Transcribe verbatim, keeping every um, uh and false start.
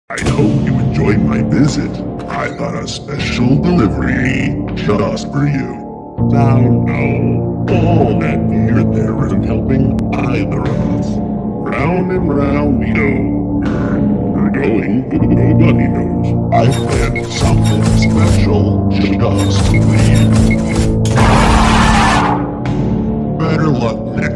I hope you enjoyed my visit. I got a special delivery just for you. Now, no, all that beer there isn't helping either of us. Round and round we go. We're going, nobody knows. I planned something special just for you. Better luck next